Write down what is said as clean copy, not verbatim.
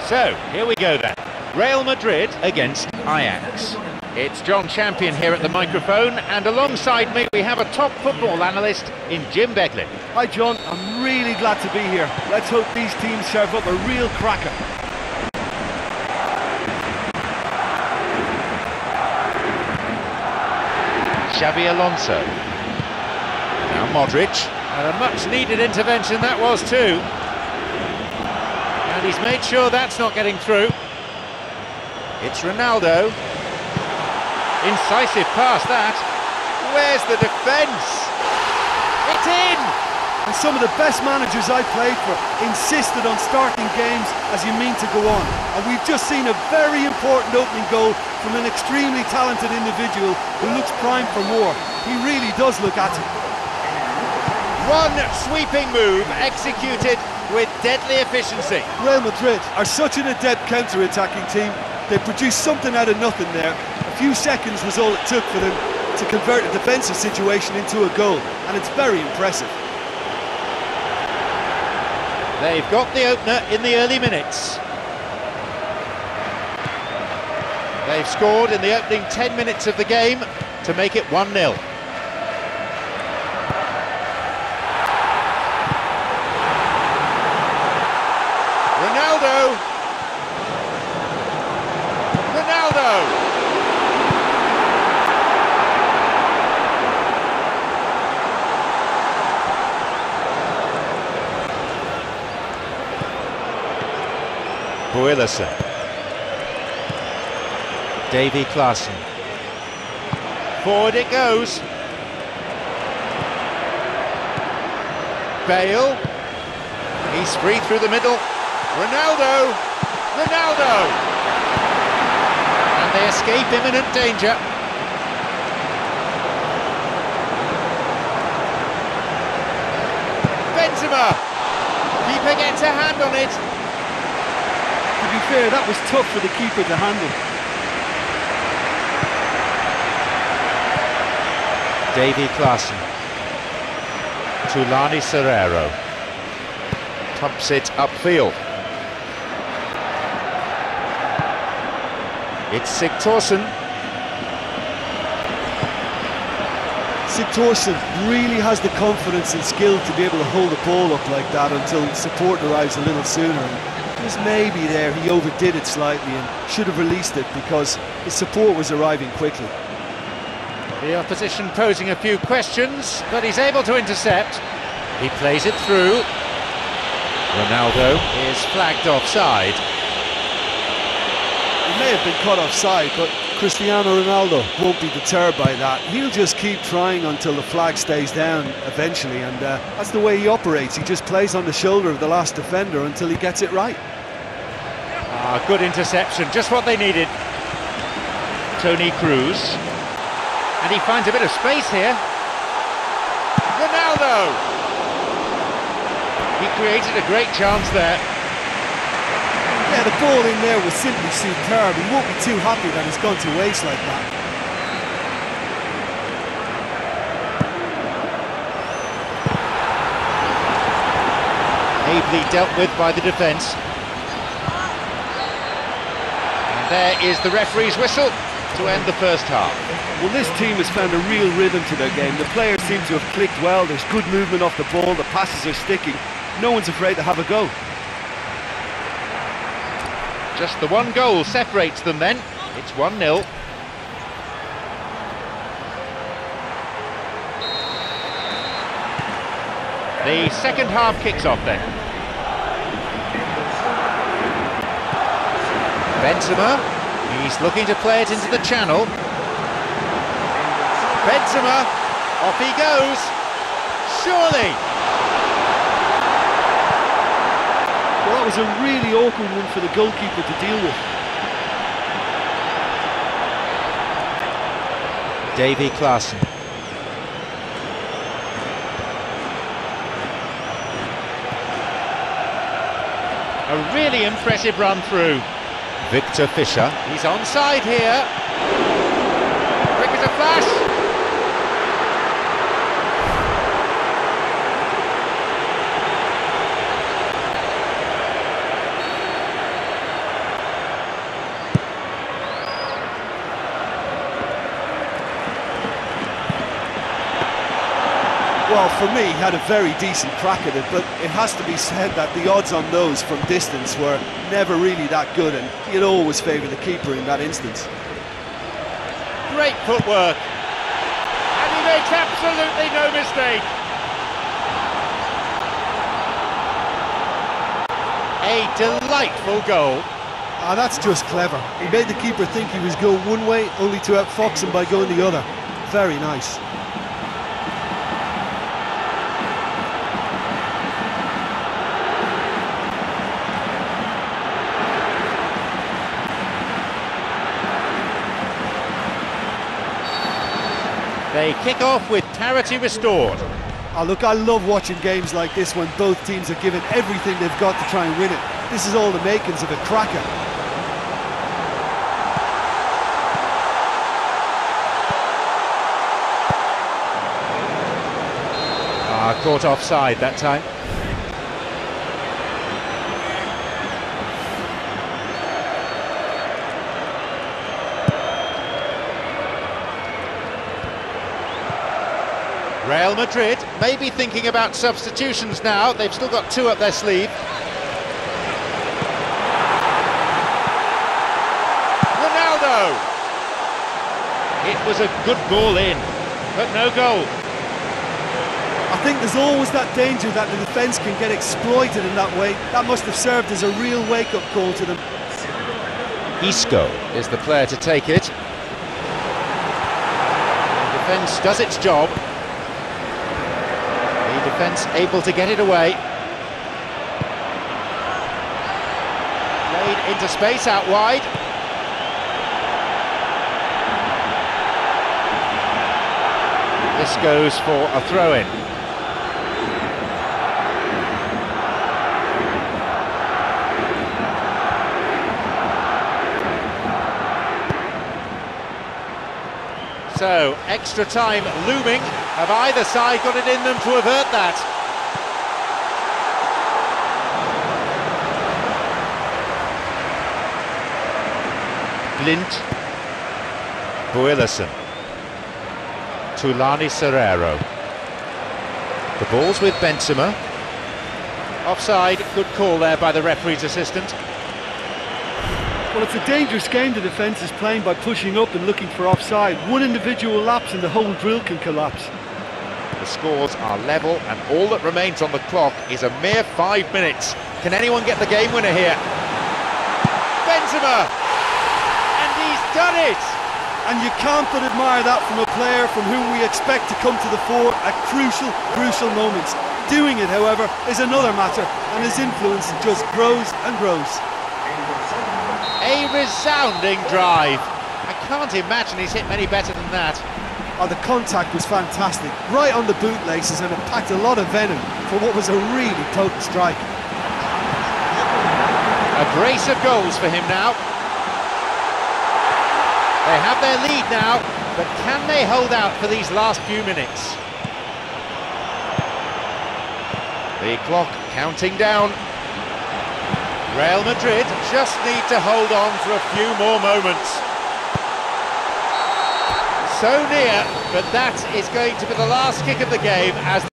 So, here we go then. Real Madrid against Ajax. It's John Champion here at the microphone, and alongside me we have a top football analyst in Jim Beglin. Hi John, I'm really glad to be here. Let's hope these teams serve up a real cracker. Xabi Alonso. Now Modric. And a much needed intervention that was too. And he's made sure that's not getting through. It's Ronaldo. Incisive pass that. Where's the defence? It's in! And some of the best managers I played for insisted on starting games as you mean to go on. And we've just seen a very important opening goal from an extremely talented individual who looks primed for more. He really does look at it. One sweeping move executed with deadly efficiency. Real Madrid are such an adept counter-attacking team. They produced something out of nothing there. A few seconds was all it took for them to convert a defensive situation into a goal, and it's very impressive. They've got the opener in the early minutes. They've scored in the opening 10 minutes of the game to make it 1-0. Ronaldo! Builassen. Davy Klaassen. Forward it goes. Bale. He's free through the middle. Ronaldo! And they escape imminent danger. Benzema! Keeper gets a hand on it. To be fair, that was tough for the keeper to handle. Davy Klaassen. Tulani Serrero. Tops it upfield. It's Sigthorsson. Sigthorsson really has the confidence and skill to be able to hold the ball up like that until support arrives a little sooner. Just maybe there he overdid it slightly and should have released it because his support was arriving quickly. The opposition posing a few questions, but he's able to intercept. He plays it through. Ronaldo is flagged offside. He may have been caught offside, but Cristiano Ronaldo won't be deterred by that. He'll just keep trying until the flag stays down eventually, and that's the way he operates. He just plays on the shoulder of the last defender until he gets it right. Good interception, just what they needed. Toni Kroos. And he finds a bit of space here. Ronaldo! He created a great chance there. Yeah, the ball in there was simply superb. He won't be too happy that it's gone to waste like that. Ably dealt with by the defence. And there is the referee's whistle to end the first half. Well, this team has found a real rhythm to their game. The players seem to have clicked well. There's good movement off the ball. The passes are sticking. No one's afraid to have a go. Just the one goal separates them then. It's 1-0. The second half kicks off then. Benzema, he's looking to play it into the channel. Benzema, off he goes. Surely! Well, that was a really awkward one for the goalkeeper to deal with. Davy Klaassen. A really impressive run through. Victor Fischer. He's onside here. Quick as a flash. Well, for me, he had a very decent crack at it, but it has to be said that the odds on those from distance were never really that good, and you'd always favour the keeper in that instance. Great footwork, and he makes absolutely no mistake. A delightful goal. Ah, that's just clever. He made the keeper think he was going one way, only to outfox him by going the other. Very nice. They kick off with parity restored. Oh, look, I love watching games like this when both teams are giving everything they've got to try and win it. This is all the makings of a cracker. Caught offside that time. Real Madrid may be thinking about substitutions now. They've still got two up their sleeve. Ronaldo! It was a good ball in, but no goal. I think there's always that danger that the defence can get exploited in that way. That must have served as a real wake-up call to them. Isco is the player to take it. The defence does its job. The defence able to get it away. Played into space out wide. This goes for a throw-in. So, extra time looming. Have either side got it in them to avert that? Blind. Buillerson. Tulani Serrero. The ball's with Benzema. Offside, good call there by the referee's assistant. Well, it's a dangerous game the defence is playing by pushing up and looking for offside. One individual lapse and the whole drill can collapse. The scores are level and all that remains on the clock is a mere 5 minutes. Can anyone get the game winner here? Benzema! And he's done it! And you can't but admire that from a player from whom we expect to come to the fore at crucial moments. Doing it, however, is another matter, and his influence just grows and grows. A resounding drive. I can't imagine he's hit many better than that. Oh, the contact was fantastic, right on the bootlaces, and it packed a lot of venom for what was a really potent strike. A brace of goals for him now. They have their lead now, but can they hold out for these last few minutes? The clock counting down. Real Madrid just need to hold on for a few more moments. So near, but that is going to be the last kick of the game as